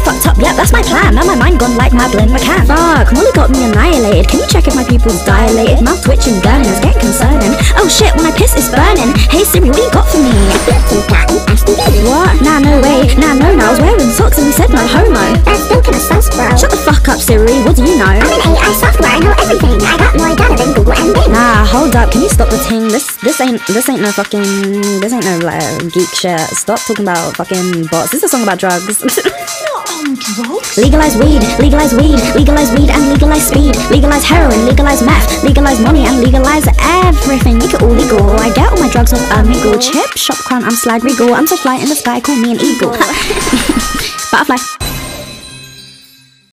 fucked up, yep, that's my plan. Now my mind gone like Madeline McCann. Fuck, Molly got me annihilated. Can you check if my pupils dilated? Mouth twitching, burning, it's getting concerning. Oh shit, when I piss it's burning. Hey Siri, what you got for me? What? Nah, no way. Nah, no, I was wearing socks and we said no homo. That's still kinda sus, bro. Shut the fuck up, Siri, what do you know? I'm an AI software, I know everything. I got more data than Google and Bing. Nah, hold up, can you stop the ting? This ain't no fucking, this ain't no like geek shit. Stop talking about fucking bots. This is a song about drugs. Not on drugs. Legalize weed, legalize weed, legalize weed and legalize speed. Legalize heroin, legalize meth, legalize money and legalize everything. Make it all legal. I get all my drugs off Amigo. Chip, shop crown, I'm slide regal. I'm so fly in the sky, call me an eagle. Butterfly.